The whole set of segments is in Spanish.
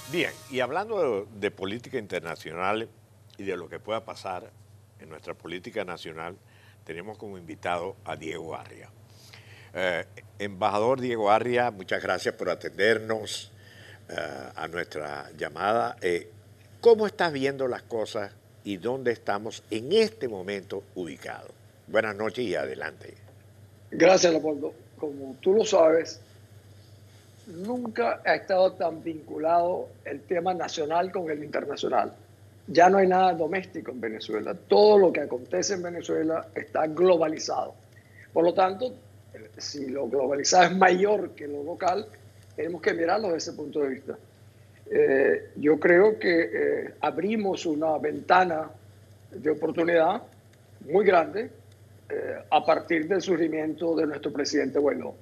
Bien, y hablando de política internacional y de lo que pueda pasar en nuestra política nacional, tenemos como invitado a Diego Arria. Eh, Embajador Diego Arria, muchas gracias por atendernos a nuestra llamada. ¿Cómo estás viendo las cosas y dónde estamos en este momento ubicados? Buenas noches y adelante. Gracias, Leopoldo. Como tú lo sabes, nunca ha estado tan vinculado el tema nacional con el internacional. Ya no hay nada doméstico en Venezuela. Todo lo que acontece en Venezuela está globalizado. Por lo tanto, si lo globalizado es mayor que lo local, tenemos que mirarlo desde ese punto de vista. Yo creo que abrimos una ventana de oportunidad muy grande a partir del surgimiento de nuestro presidente Guaidó.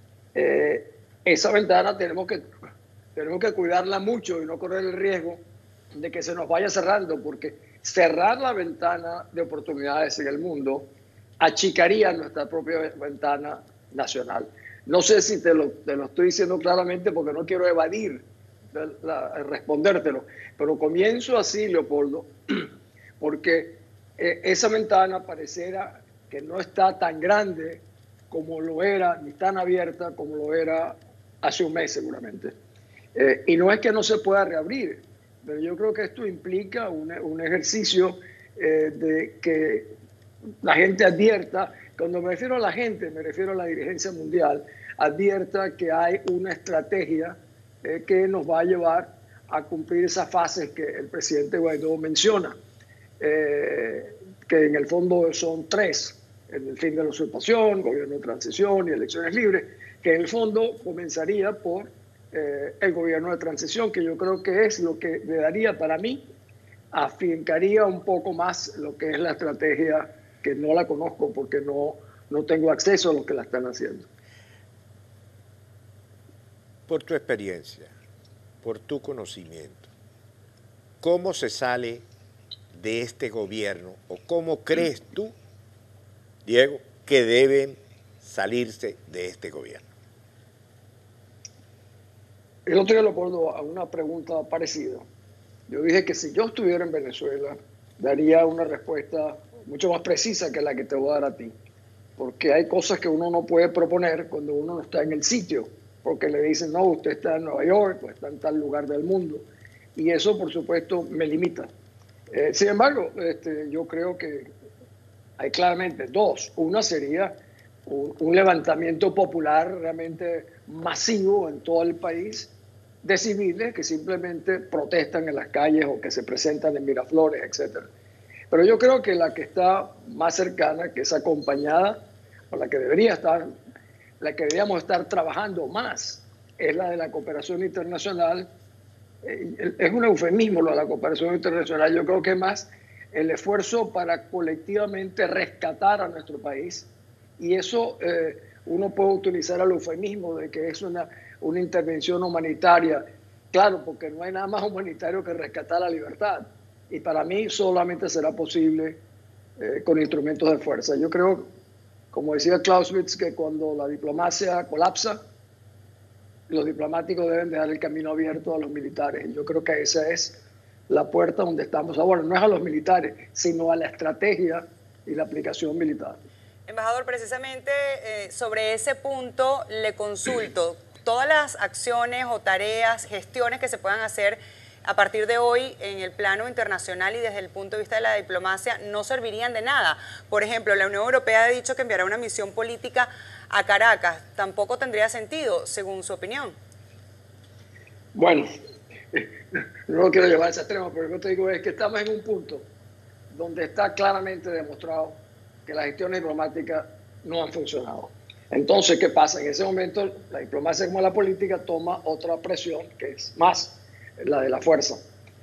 Esa ventana tenemos que cuidarla mucho y no correr el riesgo de que se nos vaya cerrando, porque cerrar la ventana de oportunidades en el mundo achicaría nuestra propia ventana nacional. No sé si te lo estoy diciendo claramente porque no quiero evadir respondértelo, pero comienzo así, Leopoldo, porque esa ventana pareciera que no está tan grande como lo era, ni tan abierta como lo era hace un mes seguramente. Y no es que no se pueda reabrir, pero yo creo que esto implica un ejercicio de que la gente advierta. Cuando me refiero a la gente, me refiero a la dirigencia mundial, advierta que hay una estrategia que nos va a llevar a cumplir esas fases que el presidente Guaidó menciona, que en el fondo son tres: el fin de la usurpación, gobierno de transición y elecciones libres, que en el fondo comenzaría por el gobierno de transición, que yo creo que es lo que le daría, para mí, afincaría un poco más lo que es la estrategia, que no la conozco porque no tengo acceso a lo que la están haciendo. Por tu experiencia, por tu conocimiento, ¿cómo se sale de este gobierno o cómo crees tú, Diego, que deben salirse de este gobierno? El otro día lo acuerdo a una pregunta parecida. Yo dije que si yo estuviera en Venezuela, daría una respuesta mucho más precisa que la que te voy a dar a ti. Porque hay cosas que uno no puede proponer cuando uno no está en el sitio. Porque le dicen, no, usted está en Nueva York o está en tal lugar del mundo. Y eso, por supuesto, me limita. Sin embargo, yo creo que hay claramente dos. Una sería un levantamiento popular realmente masivo en todo el país de civiles que simplemente protestan en las calles o que se presentan en Miraflores, etc. Pero yo creo que la que está más cercana, que es acompañada, o la que deberíamos estar trabajando más, es la de la cooperación internacional. Es un eufemismo lo de la cooperación internacional. Yo creo que es más el esfuerzo para colectivamente rescatar a nuestro país. Y eso uno puede utilizar el eufemismo de que es una intervención humanitaria. Claro, porque no hay nada más humanitario que rescatar la libertad. Y para mí solamente será posible con instrumentos de fuerza. Yo creo, como decía Clausewitz, que cuando la diplomacia colapsa, los diplomáticos deben dejar el camino abierto a los militares. Yo creo que esa es la puerta donde estamos ahora. No es a los militares, sino a la estrategia y la aplicación militar. Embajador, precisamente sobre ese punto le consulto. Todas las acciones o tareas, gestiones que se puedan hacer a partir de hoy en el plano internacional y desde el punto de vista de la diplomacia no servirían de nada. Por ejemplo, la Unión Europea ha dicho que enviará una misión política a Caracas. Tampoco tendría sentido, según su opinión. Bueno, no lo quiero llevar a ese extremo, pero lo que te digo es que estamos en un punto donde está claramente demostrado que las gestiones diplomáticas no han funcionado. Entonces, ¿qué pasa? En ese momento, la diplomacia como la política toma otra presión, que es más la de la fuerza.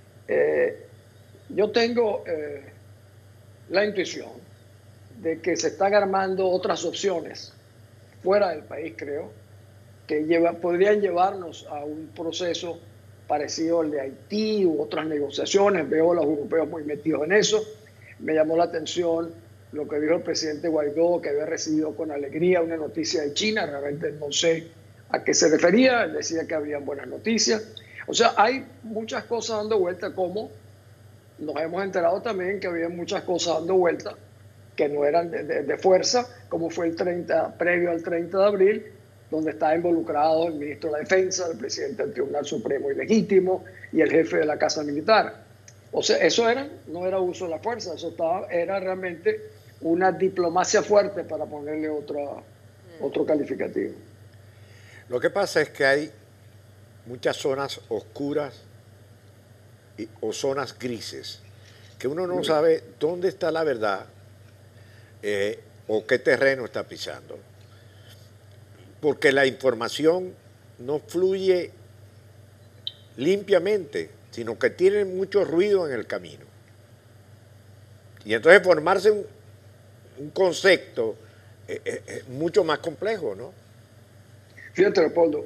Yo tengo la intuición de que se están armando otras opciones fuera del país, creo, que podrían llevarnos a un proceso parecido al de Haití u otras negociaciones. Veo a los europeos muy metidos en eso. Me llamó la atención lo que dijo el presidente Guaidó, que había recibido con alegría una noticia de China. Realmente no sé a qué se refería. Él decía que habrían buenas noticias. O sea, hay muchas cosas dando vuelta, como nos hemos enterado también que había muchas cosas dando vuelta que no eran de fuerza, como fue el 30, previo al 30 de abril, donde estaba involucrado el ministro de la Defensa, el presidente del Tribunal Supremo ilegítimo y el jefe de la Casa Militar. O sea, eso no era uso de la fuerza, era realmente una diplomacia fuerte, para ponerle otro calificativo. Lo que pasa es que hay muchas zonas oscuras o zonas grises, que uno no sabe dónde está la verdad o qué terreno está pisando, porque la información no fluye limpiamente, sino que tiene mucho ruido en el camino. Y entonces formarse un concepto es mucho más complejo, ¿no? Fíjate, Leopoldo,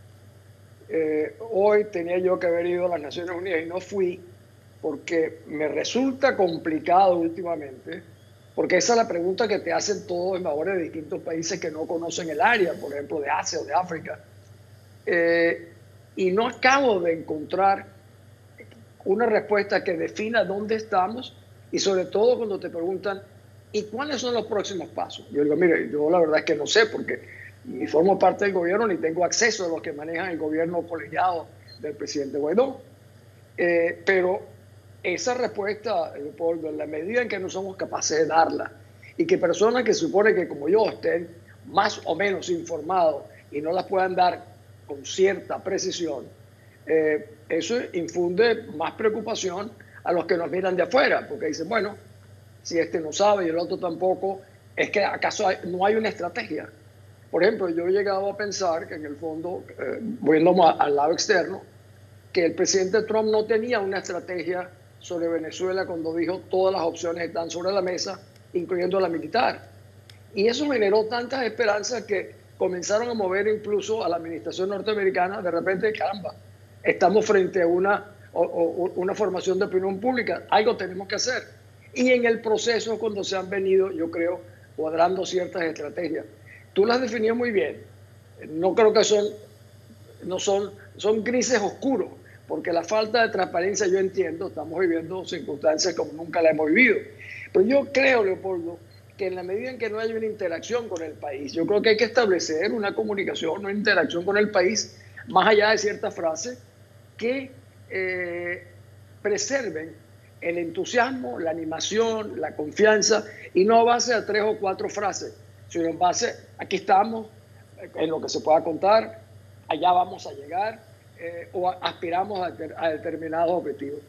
hoy tenía yo que haber ido a las Naciones Unidas y no fui porque me resulta complicado últimamente, porque esa es la pregunta que te hacen todos embajadores de distintos países que no conocen el área, por ejemplo, de Asia o de África. Y no acabo de encontrar una respuesta que defina dónde estamos, y sobre todo cuando te preguntan, ¿y cuáles son los próximos pasos? Yo digo, mire, yo la verdad es que no sé, porque ni formo parte del gobierno ni tengo acceso a los que manejan el gobierno colegiado del presidente Guaidó. Pero esa respuesta, Leopoldo, en la medida en que no somos capaces de darla, y que personas que supone que como yo estén más o menos informados y no las puedan dar con cierta precisión, eso infunde más preocupación a los que nos miran de afuera, porque dicen, bueno, si este no sabe y el otro tampoco, es que acaso no hay una estrategia. Por ejemplo, yo he llegado a pensar que en el fondo, viendo al lado externo, que el presidente Trump no tenía una estrategia sobre Venezuela cuando dijo todas las opciones están sobre la mesa, incluyendo la militar. Y eso generó tantas esperanzas que comenzaron a mover incluso a la administración norteamericana. De repente, caramba, estamos frente a una formación de opinión pública, algo tenemos que hacer. Y en el proceso, cuando se han venido, yo creo, cuadrando ciertas estrategias. Tú las definió muy bien. No creo que son grises oscuros, porque la falta de transparencia, yo entiendo, estamos viviendo circunstancias como nunca la hemos vivido. Pero yo creo, Leopoldo, que en la medida en que no hay una interacción con el país, yo creo que hay que establecer una comunicación, una interacción con el país, más allá de ciertas frases, que preserven el entusiasmo, la animación, la confianza, y no a base de 3 o 4 frases, sino en base, aquí estamos, en lo que se pueda contar, allá vamos a llegar, o aspiramos a determinados objetivos.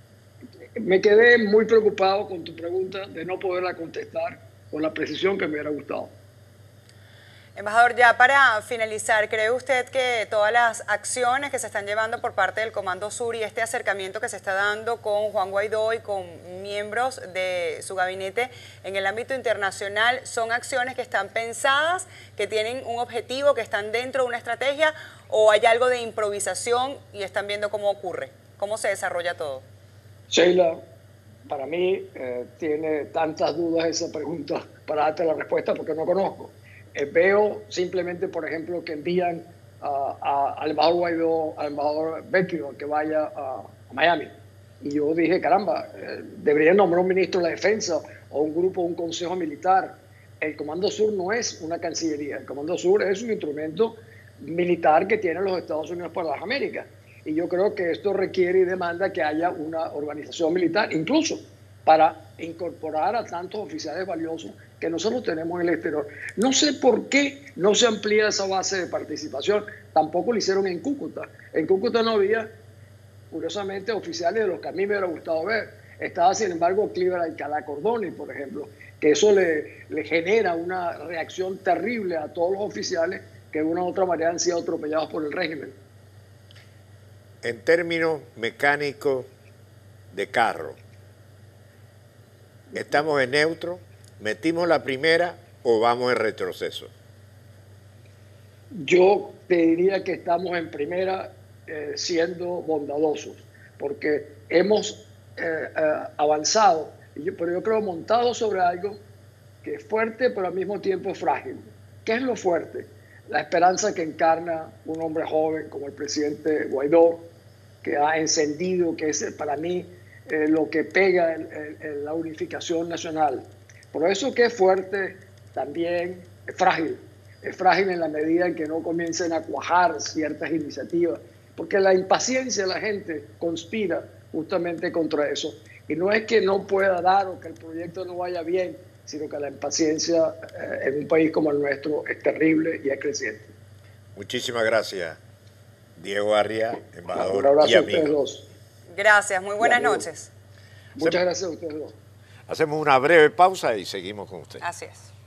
Me quedé muy preocupado con tu pregunta de no poderla contestar con la precisión que me hubiera gustado. Embajador, ya para finalizar, ¿cree usted que todas las acciones que se están llevando por parte del Comando Sur y este acercamiento que se está dando con Juan Guaidó y con miembros de su gabinete en el ámbito internacional son acciones que están pensadas, que tienen un objetivo, que están dentro de una estrategia, o hay algo de improvisación y están viendo cómo ocurre, cómo se desarrolla todo? Sheila, para mí tiene tantas dudas esa pregunta para darte la respuesta, porque no conozco. Veo simplemente, por ejemplo, que envían al embajador Guaidó, al embajador Beckham, que vaya a Miami. Y yo dije, caramba, deberían nombrar un ministro de la Defensa o un grupo, un consejo militar. El Comando Sur no es una cancillería. El Comando Sur es un instrumento militar que tienen los Estados Unidos para las Américas. Y yo creo que esto requiere y demanda que haya una organización militar, incluso para incorporar a tantos oficiales valiosos que nosotros tenemos en el exterior. No sé por qué no se amplía esa base de participación. Tampoco lo hicieron en Cúcuta. En Cúcuta no había, curiosamente, oficiales de los que a mí me hubiera gustado ver. Estaba, sin embargo, Cliver Alcalá Cordoni, por ejemplo, que eso le genera una reacción terrible a todos los oficiales que de una u otra manera han sido atropellados por el régimen. En términos mecánicos de carro, ¿estamos en neutro? ¿Metimos la primera o vamos en retroceso? Yo te diría que estamos en primera siendo bondadosos, porque hemos avanzado, pero yo creo montado sobre algo que es fuerte, pero al mismo tiempo frágil. ¿Qué es lo fuerte? La esperanza que encarna un hombre joven como el presidente Guaidó, que ha encendido, que es para mí lo que pega la unificación nacional. Por eso que es fuerte, también es frágil en la medida en que no comiencen a cuajar ciertas iniciativas, porque la impaciencia de la gente conspira justamente contra eso. Y no es que no pueda dar o que el proyecto no vaya bien, sino que la impaciencia en un país como el nuestro es terrible y es creciente. Muchísimas gracias, Diego Arria, embajador Un abrazo y a ustedes amigo. dos. Gracias, muy buenas noches. Muchas gracias a ustedes dos. Hacemos una breve pausa y seguimos con usted. Así es.